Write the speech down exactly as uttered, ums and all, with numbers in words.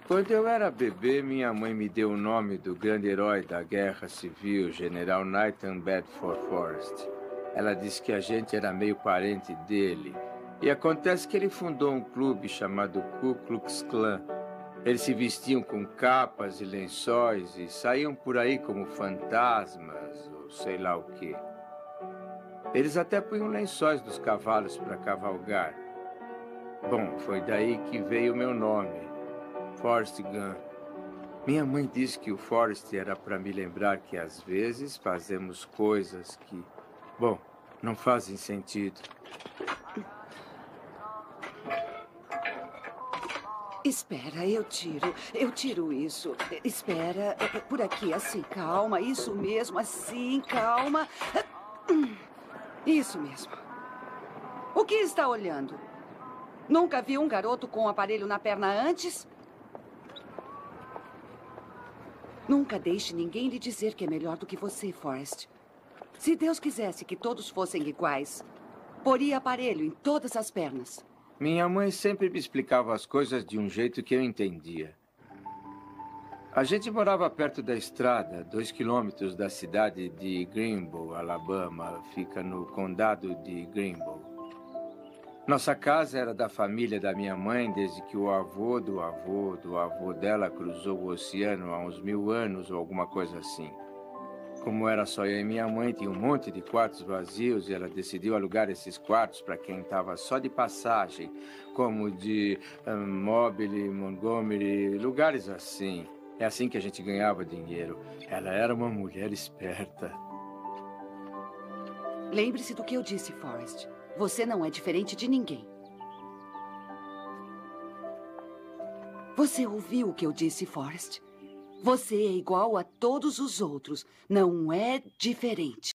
Quando eu era bebê, minha mãe me deu o nome do grande herói da Guerra Civil, General Nathan Bedford Forrest. Ela disse que a gente era meio parente dele. E acontece que ele fundou um clube chamado Ku Klux Klan. Eles se vestiam com capas e lençóis e saíam por aí como fantasmas ou sei lá o quê. Eles até punham lençóis dos cavalos para cavalgar. Bom, foi daí que veio o meu nome. Forrest Gump. Minha mãe disse que o Forrest era para me lembrar que às vezes fazemos coisas que, bom, não fazem sentido. Espera, eu tiro, eu tiro isso. Espera, por aqui, assim, calma, isso mesmo, assim, calma. Isso mesmo. O que está olhando? Nunca viu um garoto com um aparelho na perna antes? Nunca deixe ninguém lhe dizer que é melhor do que você, Forrest. Se Deus quisesse que todos fossem iguais, poria aparelho em todas as pernas. Minha mãe sempre me explicava as coisas de um jeito que eu entendia. A gente morava perto da estrada, dois quilômetros da cidade de Greenbow, Alabama. Fica no condado de Greenbow. Nossa casa era da família da minha mãe desde que o avô do avô do avô dela cruzou o oceano há uns mil anos ou alguma coisa assim. Como era só eu e minha mãe, tinha um monte de quartos vazios e ela decidiu alugar esses quartos para quem estava só de passagem, como de um, Mobile, Montgomery, lugares assim. É assim que a gente ganhava dinheiro. Ela era uma mulher esperta. Lembre-se do que eu disse, Forrest. Você não é diferente de ninguém. Você ouviu o que eu disse, Forrest? Você é igual a todos os outros. Não é diferente.